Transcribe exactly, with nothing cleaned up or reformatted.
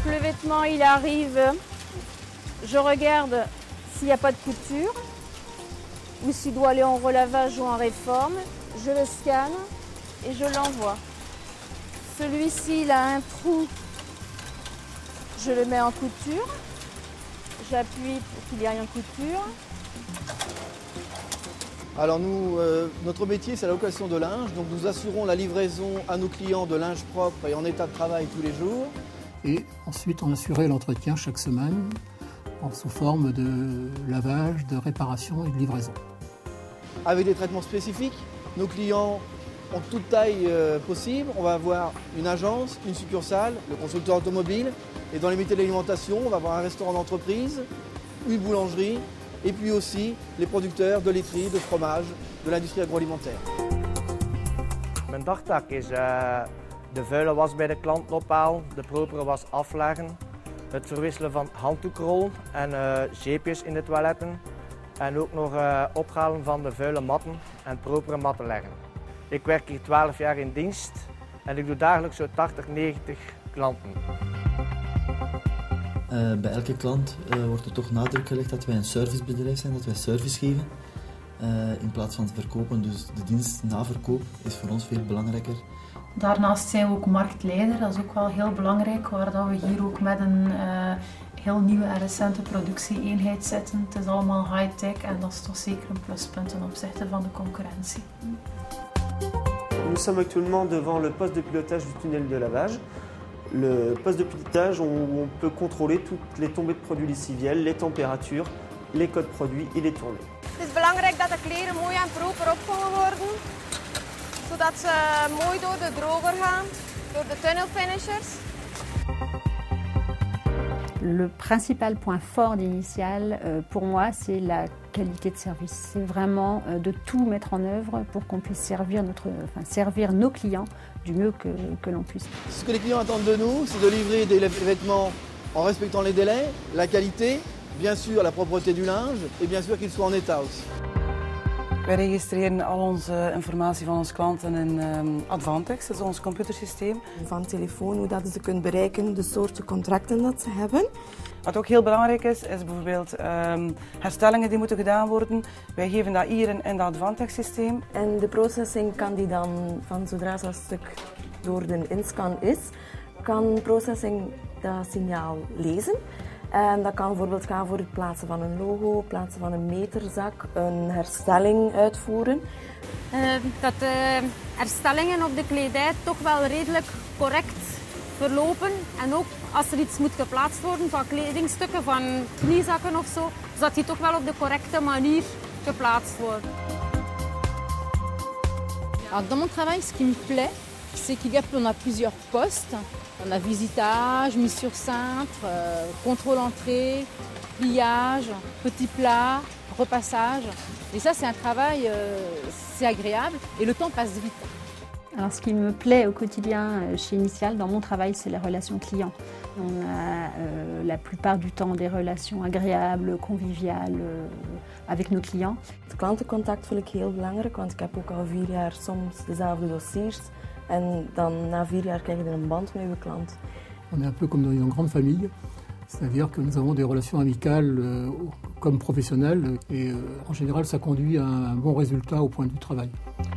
que le vêtement il arrive, je regarde s'il n'y a pas de couture ou s'il doit aller en relavage ou en réforme. Je le scanne et je l'envoie. Celui-ci, il a un trou, je le mets en couture. J'appuie pour qu'il y ait en couture. Alors nous, euh, notre métier, c'est la location de linge. Donc nous assurons la livraison à nos clients de linge propre et en état de travail tous les jours. Et ensuite, on assurait l'entretien chaque semaine en sous forme de lavage, de réparation et de livraison. Avec des traitements spécifiques, nos clients ont toute taille euh, possible. On va avoir une agence, une succursale, le constructeur automobile. Et dans les métiers de l'alimentation, on va avoir un restaurant d'entreprise, une boulangerie, et puis aussi les producteurs de laiterie, de fromage, de l'industrie agroalimentaire. Mijn dagtaak is uh, de vuile was bij de klant ophalen, de propere was afleggen, het verwisselen van handdoekrollen en uh, zeepjes in de toiletten en ook nog uh, ophalen van de vuile matten en propere matten leggen. Ik werk hier twaalf jaar in dienst en ik doe dagelijks zo'n tachtig, negentig klanten. Uh, bij elke klant uh, wordt er toch nadruk gelegd dat wij een servicebedrijf zijn, dat wij service geven uh, in plaats van te verkopen. Dus de dienst na verkoop is voor ons veel belangrijker. Daarnaast zijn we ook marktleider, dat is ook wel heel belangrijk, waar dat we hier ook met een uh, heel nieuwe en recente productie-eenheid zitten. Het is allemaal high-tech en dat is toch zeker een pluspunt ten opzichte van de concurrentie. Nous sommes actuellement devant le poste de pilotage du tunnel de lavage. Le poste de pilotage où on peut contrôler toutes les tombées de produits lessiviels, les températures, les codes produits et les tournées. Het is belangrijk dat de kleren mooi en proper opgehangen worden, zodat ze mooi door de droger gaan, door de tunnel finishers. Le principal point fort d'Initial, euh, pour moi, c'est la qualité de service. C'est vraiment euh, de tout mettre en œuvre pour qu'on puisse servir, notre, enfin, servir nos clients du mieux que, que l'on puisse. Ce que les clients attendent de nous, c'est de livrer des vêtements en respectant les délais, la qualité, bien sûr la propreté du linge et bien sûr qu'il soit en état aussi. Wij registreren al onze informatie van onze klanten in um, Advantex, dat is ons computersysteem. Van telefoon, hoe dat ze kunnen bereiken, de soorten contracten dat ze hebben. Wat ook heel belangrijk is, is bijvoorbeeld um, herstellingen die moeten gedaan worden. Wij geven dat hier in, in dat Advantex-systeem. En de processing kan die dan, van zodra zo'n stuk door de inscan is, kan processing dat signaal lezen. En dat kan bijvoorbeeld gaan voor het plaatsen van een logo, het plaatsen van een meterzak, een herstelling uitvoeren. Uh, dat de herstellingen op de kledij toch wel redelijk correct verlopen. En ook als er iets moet geplaatst worden van kledingstukken, van kniezakken of zo, zodat die toch wel op de correcte manier geplaatst worden. Alors, dans mon travail, ce qui me plaît, c'est qu'il y a, on a plusieurs postes. On a visitage, mise sur cintre, euh, contrôle entrée, pliage, petit plat, repassage. Et ça, c'est un travail, euh, c'est agréable et le temps passe vite. Alors, ce qui me plaît au quotidien chez Initial, dans mon travail, c'est les relations clients. On a euh, la plupart du temps des relations agréables, conviviales euh, avec nos clients. Het klantencontact vind ik heel belangrijk, want ik heb ook al vier jaar soms dezelfde dossiers. En dan na vier jaar krijg je een band met je klant. On est un peu comme dans une grande famille, c'est-à-dire que nous avons des relations amicales euh, comme professionnelles et euh, en général ça conduit à un bon résultat au point de vue travail.